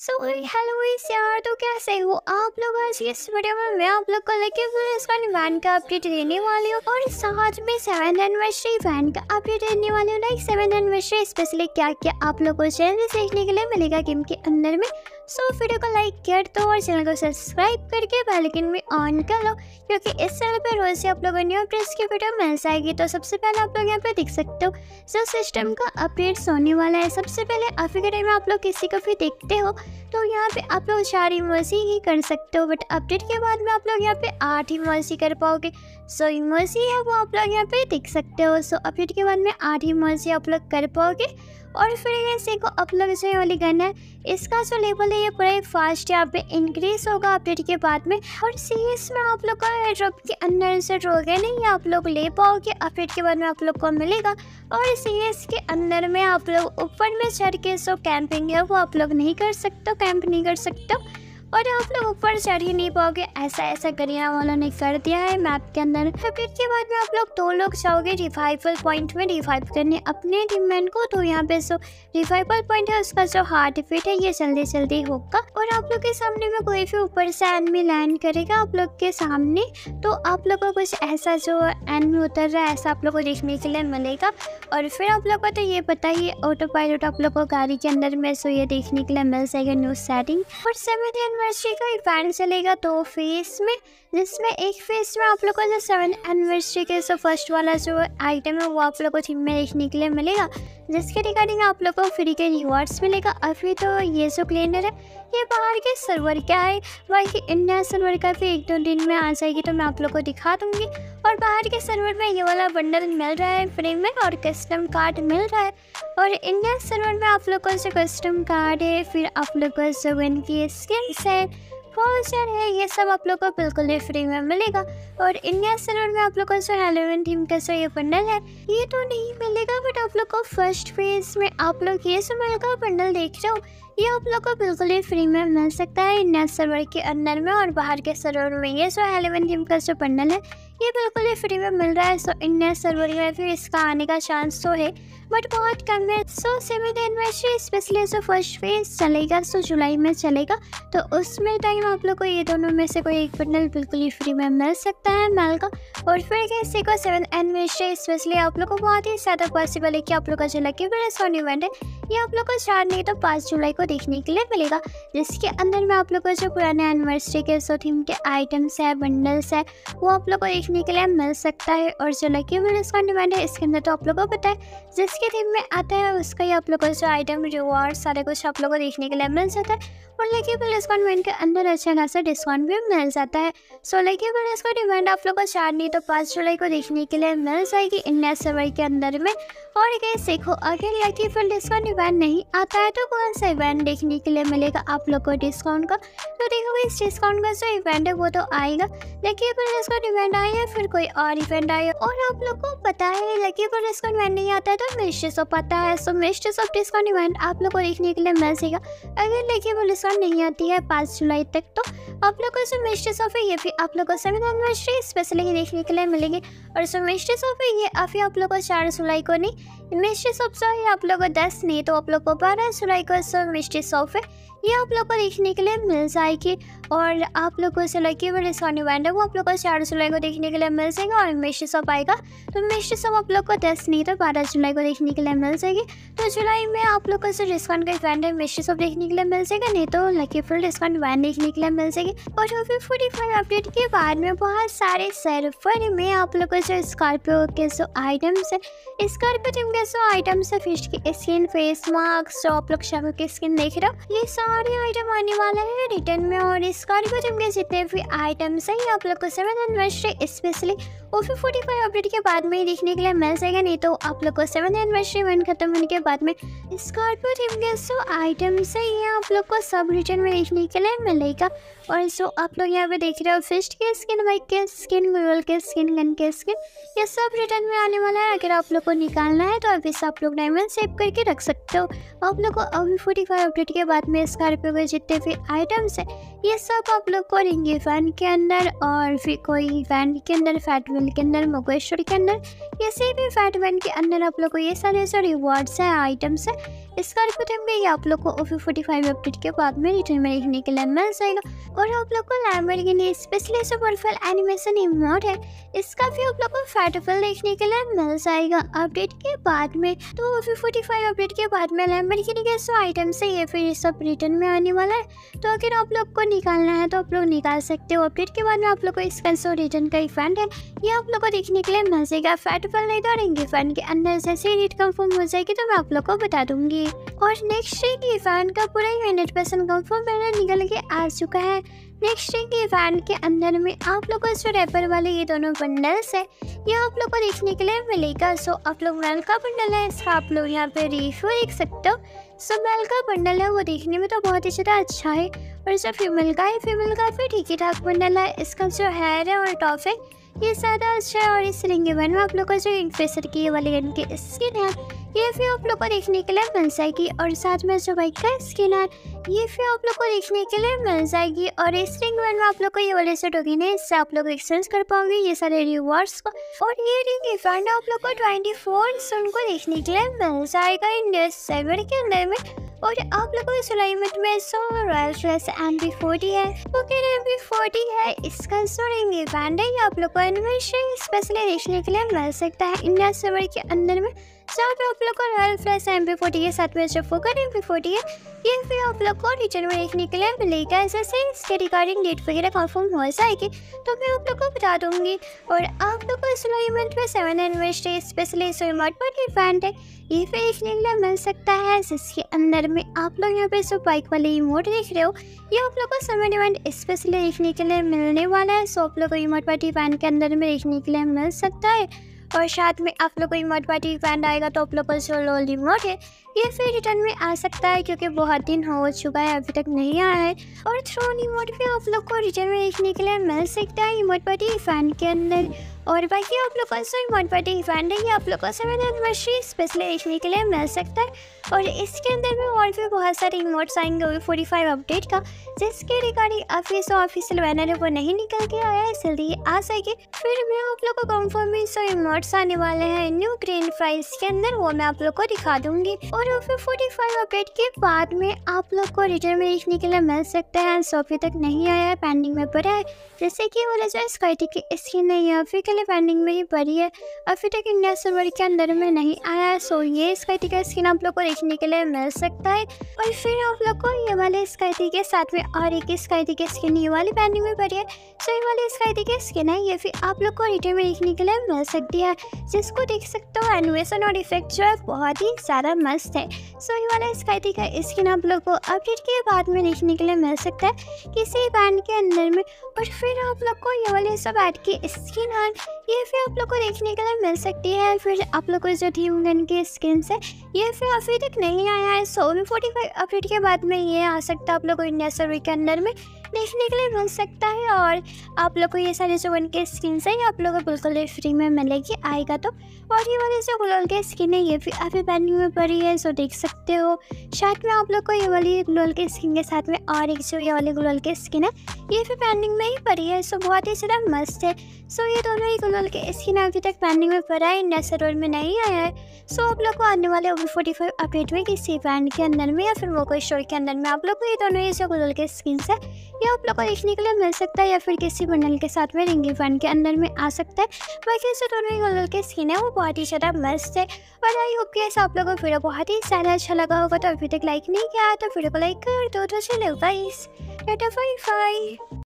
Hello guys यार, तो कैसे हो आप लोग। आज इस वीडियो में मैं आप लोग को लेके इसका इवेंट का अपडेट देने वाली हूँ और साथ में 7th एनिवर्सरी इवेंट का अपडेट देने वाली हूँ। लाइक 7th एनिवर्सरी स्पेशली क्या क्या आप लोग को चैनल देखने के लिए मिलेगा गेम के अंदर में। वीडियो को लाइक कर दो और चैनल को सब्सक्राइब करके बेल आइकन भी ऑन कर लो, क्योंकि इस चैनल पर रोज से आप लोगों को न्यू अपडेट्स की वीडियो मिल जाएगी। तो सबसे पहले आप लोग यहाँ पे देख सकते हो सिस्टम का अपडेट्स होने वाला है। सबसे पहले अभी के टाइम में आप लोग किसी को भी देखते हो तो यहाँ पे आप लोग 4 इमोजी ही कर सकते हो, बट अपडेट के बाद में आप लोग यहाँ पे 8 इमोजी कर पाओगे। इमोजी है वो आप लोग यहाँ पे देख सकते हो। अपडेट के बाद में 8 इमोजी आप लोग कर पाओगे। और फिर ऐसे को आप लोग जो वाली गन है इसका जो लेवल है ये पूरा फास्ट यहाँ पे इंक्रीज होगा अपडेट के बाद में। और सीएस में आप लोग का ड्रॉप के अंदर से ड्रॉगे नहीं आप लोग ले पाओगे, अपडेट के बाद में आप लोग को मिलेगा। और सीएस के अंदर में आप लोग ऊपर में चढ़ के कैंपिंग है वो आप लोग नहीं कर सकते, कैंप नहीं कर सकते और आप लोग ऊपर चढ़ ही नहीं पाओगे। ऐसा गरिया वालों ने कर दिया है मैप के अंदर। अपडेट के बाद में आप लोग 2 लोग जाओगे रिवाइवल पॉइंट में रिवाइव करने अपने टीममेट को। तो यहाँ पे रिवाइवल पॉइंट है उसका जो हार्ट बीट है ये जल्दी होगा। और आप लोग के सामने में कोई भी ऊपर से एनिमी लैंड करेगा आप लोग के सामने, तो आप लोग को कुछ ऐसा जो एनिमी उतर रहा है ऐसा आप लोग को देखने के लिए मिलेगा। और फिर आप लोग को तो ये पता ही ऑटो पायलट आप लोग को गाड़ी के अंदर में ये देखने के लिए मिल जाएगा न्यू सेटिंग। और 7th एनिवर्सरी का इवेंट चलेगा 2 फेज में, जिसमें एक फेज में आप लोग को जो 7th एनिवर्सरी के फर्स्ट वाला जो आइटम है वो आप लोग को थीम में देखने के लिए मिलेगा, जिसके रिगार्डिंग आप लोग को फ्री के रिवॉर्ड्स मिलेगा। अभी तो ये जो क्लेनर है ये बाहर के सर्वर क्या है, बाकी इंडिया सर्वर का भी 1-2 दिन में आ जाएगी तो मैं आप लोग को दिखा दूंगी। और बाहर के सर्वर में ये वाला बंडल मिल रहा है फ्री में और कस्टम कार्ड मिल रहा है। और इंडिया सर्वर में आप लोग को जो कस्टम कार्ड है, फिर आप लोग को जो वन की स्किन्स है, वाउचर है, ये सब आप लोग को बिल्कुल ही फ्री में मिलेगा। और इंडिया सर्वर में आप लोग को जो हैलोवीन थीम का जो ये बंडल है ये तो नहीं मिलेगा, बट आप लोग को फर्स्ट फेज में आप लोग ये जो मिलेगा बंडल देख रहे हो ये आप लोग को बिल्कुल ही फ्री में मिल सकता है इंडिया सर्वर के अंदर में। और बाहर के सर्वर में ये जो हैलोवीन थीम का जो बंडल है ये बिल्कुल ही फ्री में मिल रहा है। इंडिया सर्वर में फिर इसका आने का चांस तो है बट बहुत कम है। 7th एनिवर्सरी स्पेशली जो फर्स्ट फेज चलेगा जुलाई में चलेगा, तो उसमें टाइम आप लोग को ये दोनों में से कोई एक बंडल बिल्कुल ही फ्री में मिल सकता है मेल का। और फिर किसी को 7th एनिवर्सरी स्पेशली आप लोग को बहुत ही ज़्यादा पॉसिबल है कि आप लोग का जो लकी ड्रॉ इवेंट है ये आप लोग को 4 नहीं तो 5 जुलाई को देखने के लिए मिलेगा, जिसके अंदर में आप लोग को जो पुराने एनिवर्सरी के थीम के आइटम्स है बंडल्स है वो आप लोग को देखने के लिए मिल सकता है। और जो लकी ड्रॉ इवेंट है इसके अंदर तो आप लोग को पता है जिसके थीम में आता है उसका ही आप लोग को जो आइटम रिवॉर्ड सारे कुछ आप लोग को देखने के लिए मिल जाता है। और लकी ड्रॉ इवेंट के अंदर अच्छा खासा डिस्काउंट भी मिल जाता है। लकी ड्रॉ इवेंट आप लोग को 4 नहीं तो 5 जुलाई को देखने के लिए मिल जाएगी इंडिया सर्वर के अंदर में। और गाइस देखो अगर लकी डिस्काउंट इवेंट नहीं आता है तो कौन सा इवेंट देखने के लिए मिलेगा आप लोग को डिस्काउंट का। तो देखो इस डिस्काउंट का जो इवेंट है वो तो आएगा, लकी डिस्काउंट इवेंट आए या फिर कोई और इवेंट आए। और आप लोग को पता है लकी डिस्काउंट इवेंट नहीं आता है तो मिस्ट्री शॉप आता है। मिस्ट्री शॉप डिस्काउंट इवेंट आप लोग को देखने के लिए मिल जाएगा। अगर लकी डिस्काउंट नहीं आती है 5 जुलाई तक तो आप लोग को जो मिस्ट्री शॉप है ये भी आप लोग को 7th एनिवर्सरी स्पेशली देखने के लिए मिलेगी। और जो मिस्ट्री शॉप है ये अभी आप लोग को 4 जुलाई को नहीं, मिस्ट्री शॉप जो है आप लोग को 10 नहीं तो आप लोग को 12 जुलाई को जो मिस्ट्री शॉप है ये आप लोग को देखने के लिए मिल जाएगी। और आप लोग को जो लकी डिस्काउंट इवेंट है वो आप लोग को 4 जुलाई को देखने के लिए मिल जाएगा। और मिस्ट्री शॉप आएगा तो मिस्ट्री शॉप आप लोग को 10 नहीं तो 12 जुलाई को देखने के लिए मिल जाएगी। तो जुलाई में आप लोग को जो डिस्काउंट का इवेंट है मिस्ट्री शॉप देखने के लिए मिल जाएगा, नहीं तो लकी डिस्काउंट इवेंट देखने के लिए मिल जाएगी। और फिर 45 अपडेट के बाद में बहुत सारे सर्वर में आप लोग को जो स्कॉर्पियो के जो आइटम्स है, स्कॉर्पियो टीम के जो आइटम्स है, फिश की स्किन, फेस मास्क, जो आप लोग शाहरुख की स्किन देख रहे हो, ये सारे आइटम आने वाला है रिटर्न में। और स्कॉर्पियो टीम के जितने भी आइटम्स हैं ये आप लोग को 7th एनिवर्सरी स्पेशली और फिर 45 अपडेट के बाद में ही देखने के लिए मिल जाएगा, नहीं तो आप लोग को 7th एनिवर्सरी इवेंट खत्म होने के बाद में स्कॉर्पियो टीम के जो आइटम्स है ये आप लोग को सब रिटर्न में देखने के लिए मिलेगा। और जो आप लोग यहाँ पे देख रहे हो फिस्ट की स्किन, बाइक के स्किन, ग्लोअल के स्किन, गन के स्किन, ये सब रिटर्न में आने वाला है। अगर आप लोग को निकालना है तो अभी से आप लोग डायमंड सेव करके रख सकते हो। आप लोग को अभी 45 अपडेट के बाद में स्कॉर्पियो के जितने भी आइटम्स है ये सब आप लोग को रिंग इवेंट के अंदर और फिर कोई इवेंट के अंदर फेस्टिवल मॉल के अंदर, मुकेश्वर के अंदर, या सेम इवेंट वैन के अंदर आप लोग को ये सारे जो रिवॉर्ड्स हैं, आइटम्स हैं, इसका रिपोर्ट ये आप लोग को OP45 अपडेट के बाद में रिटर्न में देखने के लिए मिल जाएगा। और आप लोग को लैम्बोर्गिनी स्पेशली जो वॉटरफॉल एनिमेशन इमोट है, इसका भी आप लोग को फैटफल देखने के लिए मिल जाएगा अपडेट के बाद में। तो OP45 अपडेट के बाद में लैम्बोर्गिनी के जो आइटम्स है ये फिर सब रिटर्न में आने वाला है। तो अगर आप लोग को निकालना है तो आप लोग निकाल सकते हो। अपडेट के बाद में आप लोग को इसका जो रिटर्न का इवेंट है ये आप लोग को देखने के लिए मिल जाएगा। फैटफल नहीं दौड़ेंगे इवेंट के अंदर जैसे ही डेट कंफर्म हो जाएगी तो मैं आप लोग को बता दूंगी। और नेक्स्ट डे के इवेंट का पूरा 100% कंफर्म पहले निकल के आ चुका है। नेक्स्ट डे के इवेंट के अंदर में आप लोग को जो रैपर वाले ये दोनों बंडल्स है ये आप लोग को देखने के लिए मिलेगा। सो आप लोग मेल का बंडल है, इसका आप लोग यहाँ पे रिव्यू देख सकते हो। सो मेल का बंडल है वो देखने में तो बहुत ही ज़्यादा अच्छा है। और जो फीमेल का है, फीमेल का फिर ठीक ही ठाक बंडल है। इसका जो हेयर है और टॉप है ये ज़्यादा अच्छा है। और इस रिंग इवेंट में आप लोग का जो इन्फेसर की वाली गन की स्किन है ये फिर आप लोग को देखने के लिए मिल जाएगी। और साथ में जो बाइक का स्किन है ये फिर आप लोग को देखने के लिए मिल जाएगी। और इस रिंग इवेंट में आप लोग को ये वाले जो टोकन है इससे आप लोग एक्सचेंज कर पाओगे ये सारे रिवॉर्ड्स को। और ये रिंग इवेंट आप लोग को 24 जून को देखने के लिए मिल जाएगा इंडिया सर्वर के अंदर में। और आप लोगों को सुलाइमेंट में सो रॉयल फ्लैश MP40 है, टोकन MP40 है। इसका जो रिंग इवेंट है ये आप लोग को एनिमेशन स्पेशली देखने के लिए मिल सकता है इंडिया सर्वर के अंदर में। जहाँ पे आप लोग को रॉयल फ्लैश MP40 के साथ में जो फोकन MP40 है ये फिर आप लोग को रिटर्न में देखने के लिए मिलेगा। जैसे इसके रिगार्डिंग डेट वगैरह कंफर्म हो जाएगी तो मैं आप लोग को बता दूंगी। और आप लोग को इस इवेंट में 7 एनिवर्सरी स्पेशली जो इवेंट है ये फिर देखने के लिए मिल सकता है। जिसके अंदर में आप लोग यहाँ पे जो बाइक वाले इमोट देख रहे हो ये आप लोग को समर इवेंट स्पेशली देखने के लिए मिलने वाला है। सो आप लोग को इमोट पार्टी इवेंट के अंदर में देखने के लिए मिल सकता है। और साथ में आप लोग को इमोट पार्टी इवेंट आएगा तो आप लोग को जो लोल इमोट है ये फिर रिटर्न में आ सकता है क्योंकि बहुत दिन हो चुका है अभी तक नहीं आया है। और थ्रोन इमोट भी आप लोग को रिटर्न में देखने के लिए मिल सकता है इमोट पार्टी इवेंट के अंदर। और बाकी आप लोग का जो इमोट पार्टी इवेंट है ये आप लोग को 7 एनिवर्सरी स्पेशली देखने के लिए मिल सकता है। और इसके अंदर में और भी बहुत सारे इमोट्स आएंगे OP45 अपडेट का जिसके रिगार्डिंग ऑफिशियल बैनर है वो नहीं निकल के आया है, जल्दी आ जाएगी। फिर मैं आप लोग को कंफर्म जो इमोट्स आने वाले हैं न्यू ग्रैंड प्राइज के अंदर वो मैं आप लोग को दिखा दूंगी। और OP45 अपडेट के बाद में आप लोग को रिटर्न में देखने के लिए मिल सकता है। सो अभी तक नहीं आया है, पेंडिंग में पड़ा है। जैसे कि वाला जो स्काइटी की स्किन है ये अभी के लिए पेंडिंग में ही पड़ी है, अभी तक इंडिया सर्वर के अंदर में नहीं आया है। सो ये स्काइटी का स्किन आप लोग को देखने के लिए मिल सकता है। और फिर आप लोग को ये वाले स्काइटी के साथ में और एक स्काइटी की स्किन ये वाली पेंडिंग में पड़ी है। सो ये वाली स्काइटी की स्किन है ये फिर आप लोग को रिटर्न में देखने के लिए मिल सकती है जिसको देख सकते हो एनिमेशन और इफेक्ट जो है बहुत ही ज़्यादा मस्त है। सो ये वाला स्काइटी का स्किन आप लोग को अपडेट के बाद में देखने के लिए मिल सकता है किसी बैंड के अंदर में। और फिर आप लोग को ये वाले सब ऐड की स्किन है ये फिर आप लोग को देखने के लिए मिल सकती है। फिर आप लोग को जो टीम गन की स्किन है ये फिर अभी तक नहीं आया है। सो OP45 अपडेट के बाद में ये आ सकता है आप लोग को इंडिया सर्वर के अंदर में देखने के लिए मिल सकता है। और आप लोग को ये सारे जो उनके स्किन है ये आप लोग को बिल्कुल फ्री में मिलेगी आएगा तो। और ये वाले जो ग्लोल के स्किन है ये भी अभी पेंडिंग में पड़ी है सो देख सकते हो। साथ में आप लोग को ये वाली ग्लोल के स्किन के साथ में और एक जो ये वाली ग्लोल के स्किन है ये भी पेंडिंग में ही पड़ी है। सो बहुत ही ज़्यादा मस्त है। सो ये दोनों ही ग्लोल के स्किन अभी तक पेंडिंग में पड़ा है, इंडिया सर्वर में नहीं आया है। सो आप लोग को आने वाले OP45 अपडेट में किसी इवेंट के अंदर में या फिर वो कोई स्टोर के अंदर में आप लोग को ये दोनों ही जो ग्लोल के स्किन है ये आप लोग को देखने के लिए मिल सकता है या फिर किसी बंडल के साथ में रिंग इवेंट के अंदर में आ सकता है। बाकी जो दोनों ही ग्लोल के स्किन है वो बहुत ही ज़्यादा मस्त है। और आई होप कि ऐसा आप लोगों को वीडियो बहुत ही ज़्यादा अच्छा लगा होगा। तो अभी तक लाइक नहीं किया तो वीडियो को लाइक कर दो। तो चलो गाइस, टाटा बाय बाय।